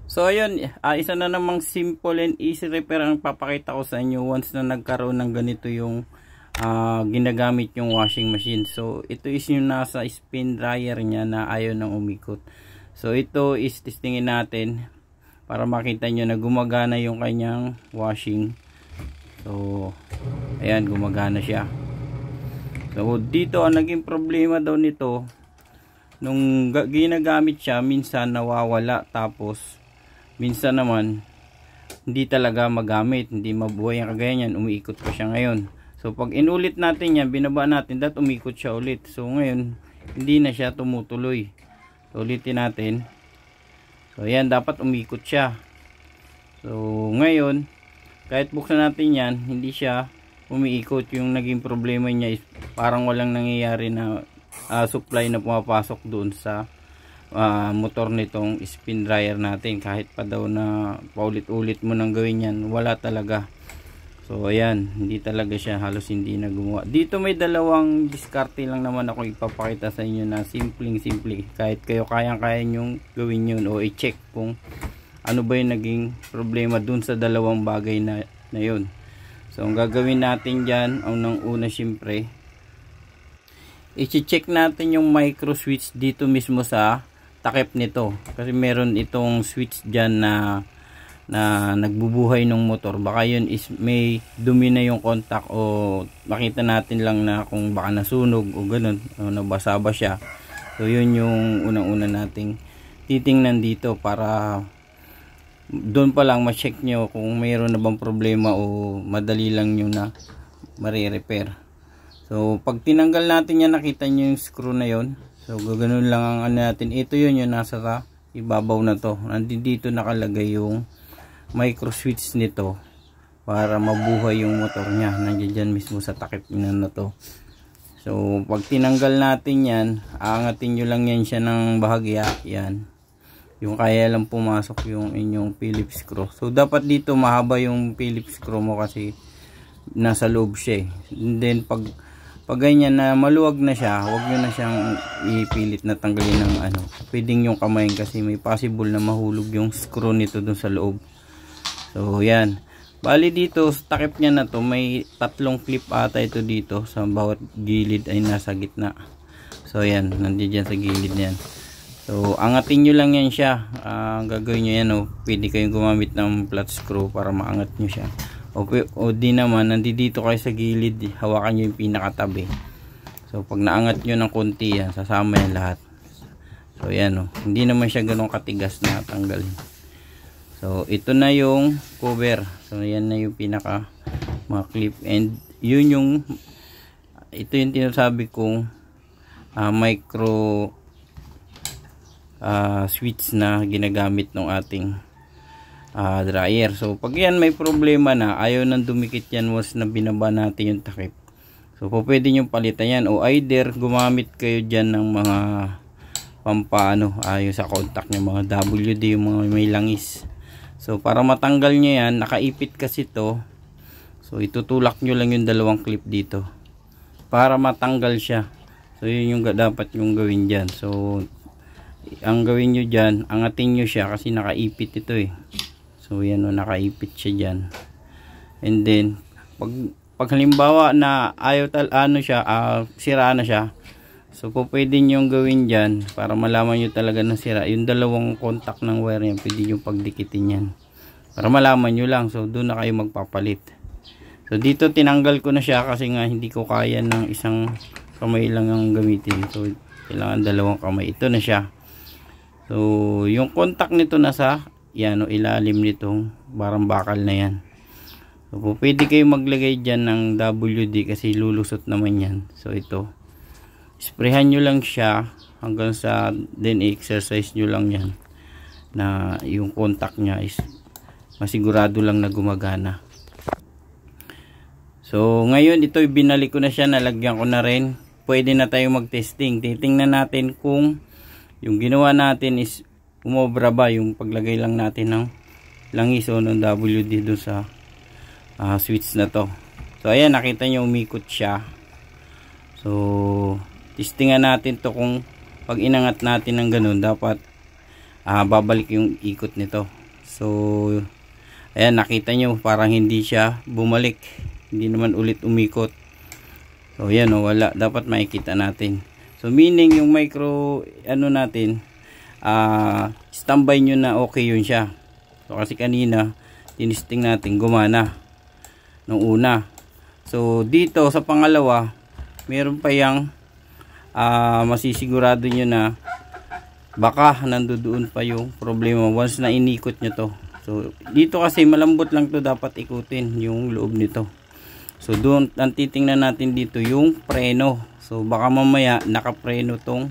So ayun, isa na namang simple and easy repair ang papakita ko sa inyo once na nagkaroon ng ganito yung ginagamit yung washing machine. So ito is yung nasa spin dryer niya na ayaw nang umikot. So ito is testingin natin para makita nyo na gumagana yung kanyang washing. So ayan, gumagana siya. So dito ang naging problema daw nito, nung ginagamit siya minsan nawawala, tapos minsan naman hindi talaga magamit, hindi mabuhay ang kagaya niyan, umiikot pa siya ngayon. So pag inulit natin yan, binaba natin, dapat umikot siya ulit. So ngayon hindi na siya tumutuloy. So ulitin natin. So yan, dapat umikot siya. So ngayon kahit buksan natin yan, hindi siya umiikot. Yung naging problema niya is parang walang nangyayari na supply na pumapasok doon sa motor nitong spin dryer natin. Kahit pa daw na paulit-ulit mo nang gawin yan, wala talaga. So ayan, hindi talaga siya, halos hindi na gumawa. Dito may dalawang diskarte lang naman ako ipapakita sa inyo na simple. Kahit kayo kayang-kaya nyong gawin yun o i-check kung ano ba yung naging problema dun sa dalawang bagay na yun. So ang gagawin natin dyan, ang una syempre, i-check natin yung micro switch dito mismo sa takip nito, kasi meron itong switch dyan na nagbubuhay ng motor. Baka yun is may dumi na yung contact, o makita natin lang na kung baka nasunog o ganun, o nabasa ba siya. So yun yung unang-una nating titingnan dito, para doon pa lang ma-check nyo kung mayroon na bang problema o madali lang nyo na mare-repair. So pag tinanggal natin yan, nakita nyo yung screw na yon. So gaganon lang ang ano natin. Ito yun yung nasa ibabaw na to. Nandito nakalagay yung micro switch nito para mabuhay yung motor niya. Nandiyan dyan mismo sa takip na to. So pag tinanggal natin yan, aangatin nyo lang yan siya ng bahagya. Yan. Yung kaya lang pumasok yung inyong Phillips screw. So dapat dito mahaba yung Phillips screw mo kasi nasa loob siya eh. And then pag ganyan na maluwag na siya, huwag nyo na siyang ipilit na tanggalin ng ano. Pwedeng yung kamay kasi may possible na mahulog yung screw nito dun sa loob. So yan. Bali dito sa takip niya na to, may tatlong clip ata ito dito. Sa bawat gilid ay nasa gitna. So yan, nandiyan sa gilid niyan. So angatin nyo lang yan siya. Gagawin nyo yan, pwede kayong gumamit ng flat screw para maangat nyo siya. O di naman, nandito kayo sa gilid, hawakan nyo yung pinakatabi. So pag naangat nyo ng konti yan, sasama yan lahat. So yan hindi naman siya ganun katigas na tanggalin. So ito na yung cover. So yan na yung pinaka mga clip, and yun yung ito yung tinasabi kong micro switch na ginagamit ng ating dryer. So pag yan may problema na, ayaw nang dumikit yan once na binaba natin yung takip, so pwede nyo palitan yan, o either gumamit kayo dyan ng mga pampaano, yung sa contact nyo, mga WD, yung mga may langis. So para matanggal nyo yan, nakaipit kasi to. So itutulak nyo lang yung dalawang clip dito para matanggal siya. So yun yung dapat yung gawin dyan. So ang gawin nyo dyan, angatin nyo siya kasi nakaipit ito eh. So yan nakaipit siya dyan. And then pag halimbawa na ayaw sira na siya, so pwede nyo gawin dyan para malaman nyo talaga na sira. Yung dalawang contact ng wire yan, pwede nyo pagdikitin yan para malaman nyo lang. So doon na kayo magpapalit. So dito tinanggal ko na siya kasi nga hindi ko kaya ng isang kamay lang ang gamitin. So kailangan dalawang kamay. Ito na siya. So yung contact nito nasa yan ilalim nitong barang bakal na yan. So pwede kayo maglagay dyan ng WD kasi lulusot naman yan. So ito, sprayhan nyo lang siya hanggang sa then exercise nyo lang yan na yung contact nya is masigurado lang na gumagana. So ngayon ito binalik ko na siya, nalagyan ko na rin. Pwede na tayo mag-testing. Titingnan natin kung yung ginawa natin is umobra ba yung paglagay lang natin ng langis o ng WD doon sa switch na to. So ayan, nakita nyo umikot siya. So testingan natin to kung pag inangat natin ng ganun, dapat babalik yung ikot nito. So ayan, nakita nyo parang hindi siya bumalik, hindi naman ulit umikot. So yan, wala, dapat makikita natin. So meaning yung micro natin, standby nyo na okay yun siya. So kasi kanina tinisting natin, gumana nung una. So dito sa pangalawa, meron pa yang masisigurado nyo na baka nandoon pa yung problema once na inikot nyo to. So dito kasi malambot lang to, dapat ikutin yung loob nito. So doon ang titingnan natin dito yung preno. So baka mamaya nakapreno tong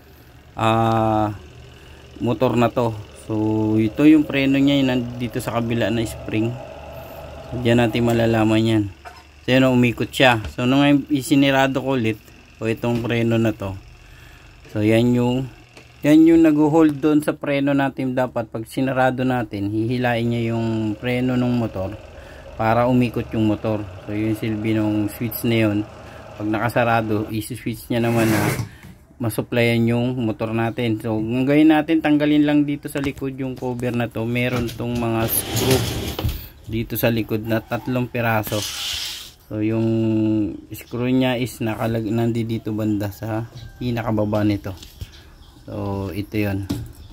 motor na to. So ito yung preno niya, nandito sa kabila na spring. So diyan natin malalaman yan. So yun, umikot siya. So nung isinirado ko ulit itong preno na to, so yan yung nag-hold doon sa preno natin. Dapat pag sinarado natin, hihilain niya yung preno ng motor para umikot yung motor. So yung silbi ng switch na yun, pag nakasarado, isi-switch niya naman na masupplyan yung motor natin. So ang gawin natin, tanggalin lang dito sa likod yung cover na to. Meron tong mga screw dito sa likod na 3 piraso. So yung screw niya is nandi dito banda sa pinakababa nito. So ito yon.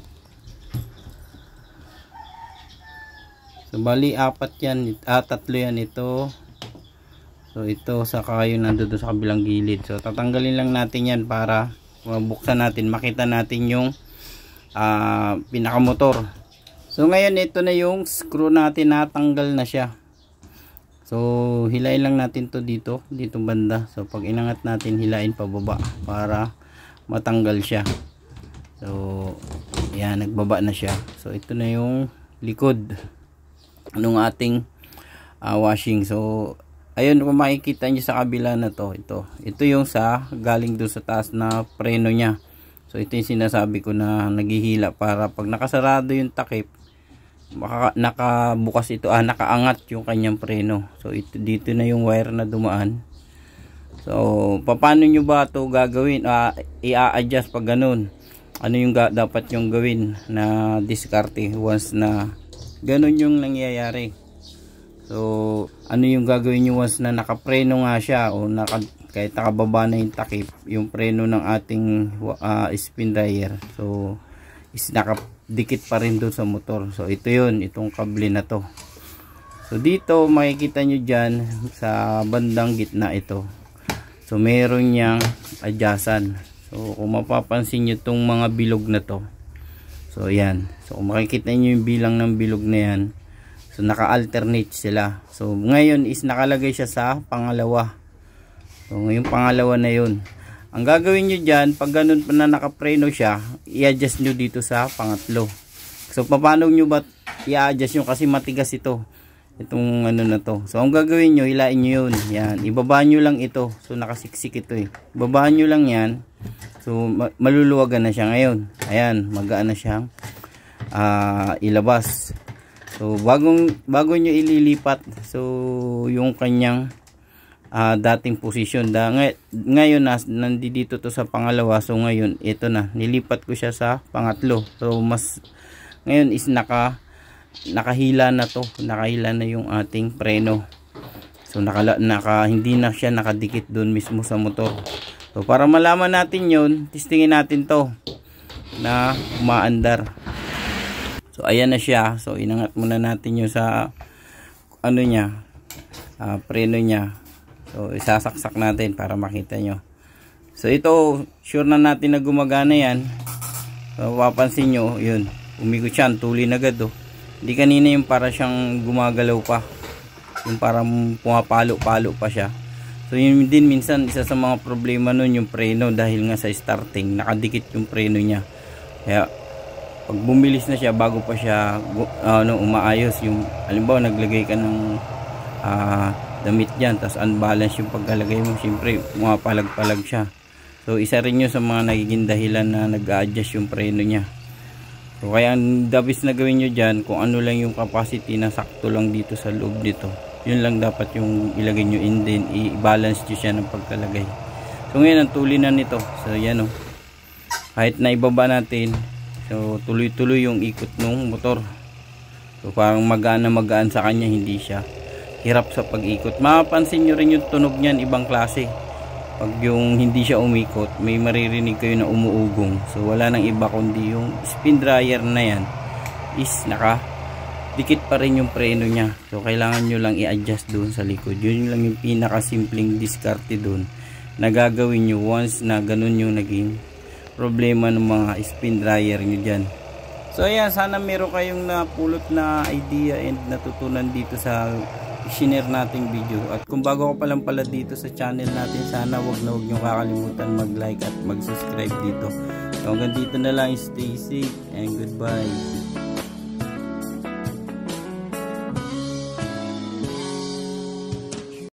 So bali 4 yan, 3 yan ito. So ito saka yung nandoon sa kabilang gilid. So tatanggalin lang natin yan para mabuksan natin, makita natin yung pinakamotor. So ngayon ito na yung screw natin, natanggal na siya. So hilain lang natin to dito banda. So pag inangat natin, hilain pababa para matanggal siya. So yan, nagbaba na siya. So ito na yung likod ng ating washing. So ayun, kung makikita nyo sa kabila na to, ito yung sa galing doon sa taas na preno nya. So ito yung sinasabi ko na naghihila para pag nakasarado yung takip, nakabukas ito, nakaangat yung kanyang preno. So ito, dito na yung wire na dumaan. So paano nyo ba ito gagawin? I-adjust pag ganun. Ano yung dapat yung gawin na diskarte once na ganun yung nangyayari? So ano yung gagawin nyo once na nakapreno nga siya, o kahit nakababa na yung takip, yung preno ng ating spin dryer, so is nakadikit pa rin doon sa motor. So ito yun, itong kable na to. So dito makikita nyo dyan sa bandang gitna ito, so meron niyang adyasan. So kung mapapansin nyo itong mga bilog na to, so yan, so kung makikita nyo yung bilang ng bilog na yan, so naka-alternate sila. So ngayon is nakalagay siya sa pangalawa. So ngayong pangalawa na yun, ang gagawin nyo dyan, pag ganun pa na nakapreno siya, i-adjust nyo dito sa pangatlo. So paano nyo ba i-adjust nyo, kasi matigas ito, itong ano na to. So ang gagawin nyo, hilain nyo yun, yan, ibaba nyo lang ito. So nakasiksik ito ibaba nyo lang yan. So maluluwagan na siya ngayon. Ayan, magaan na siyang ilabas. So bago nyo ililipat, so yung kanyang dating posisyon, ngayon nandito to sa pangalawa. So ngayon ito na, nilipat ko siya sa pangatlo. So mas ngayon is nakahila na to, nakahila na yung ating preno. So hindi na siya nakadikit doon mismo sa motor. So para malaman natin yun, testingin natin to na umaandar. So ayan na siya. So inangat muna natin yung sa ano niya, preno niya. So isasaksak natin para makita nyo. So ito, sure na natin na gumagana yan. So papansin nyo, yun, umikot siya, tuloy na agad. Hindi kanina yung para siyang gumagalaw pa, yung parang pumapalo-palo pa siya. So yun din minsan isa sa mga problema nun, yung preno, dahil nga sa starting nakadikit yung preno niya. Kaya pag bumilis na siya, bago pa siya umaayos, yung halimbawa naglagay ka ng damit dyan, tapos unbalance yung pagkalagay mo, siyempre mapalag-palag siya. So isa rin yun sa mga nagiging dahilan na nag-a-adjust yung preno niya. So kaya ang dabis na gawin nyo dyan, kung ano lang yung capacity na sakto lang dito sa loob dito, yun lang dapat yung ilagay nyo, in din i-balance nyo siya ng pagkalagay. So ngayon ang tuli na nito. So yan kahit na ibaba natin, So tuloy-tuloy yung ikot ng motor. So parang magaan na magaan sa kanya, hindi siya hirap sa pag-ikot. Mapapansin nyo rin yung tunog niyan, ibang klase. Pag yung hindi siya umikot, may maririnig kayo na umuugong. So wala nang iba kundi yung spin dryer na yan is dikit pa rin yung preno niya. So kailangan nyo lang i-adjust doon sa likod. Yun lang yung pinakasimpleng diskarte doon na gagawin nyo once na ganun yung naging problema ng mga spin dryer nyo dyan. So ayan, sana meron kayong napulot na idea and natutunan dito sa shinare nating video. At kung bago ka pa lang pala dito sa channel natin, sana wag na wag nyo kakalimutan mag-like at mag-subscribe dito. So hanggang dito na lang, stay safe and goodbye.